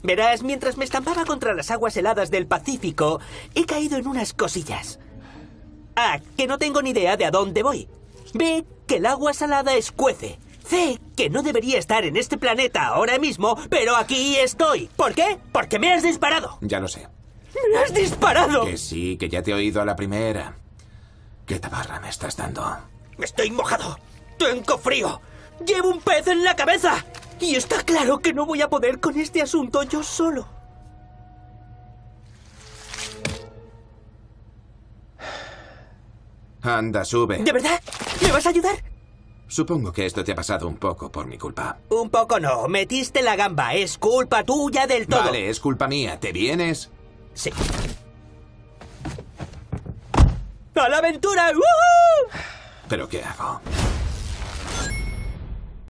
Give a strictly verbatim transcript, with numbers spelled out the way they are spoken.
Verás, mientras me estampaba contra las aguas heladas del Pacífico, he caído en unas cosillas. A, que no tengo ni idea de a dónde voy. B, que el agua salada escuece. C, que no debería estar en este planeta ahora mismo, pero aquí estoy. ¿Por qué? Porque me has disparado. Ya lo sé. ¡Me has disparado! Que sí, que ya te he oído a la primera. ¿Qué tabarra me estás dando? Estoy mojado. Tengo frío. Llevo un pez en la cabeza. Y está claro que no voy a poder con este asunto yo solo. Anda, sube. ¿De verdad? ¿Me vas a ayudar? Supongo que esto te ha pasado un poco por mi culpa. Un poco no. Metiste la gamba. Es culpa tuya del todo. Vale, es culpa mía. ¿Te vienes? Sí. ¡A la aventura! ¡Uh! ¿Pero qué hago?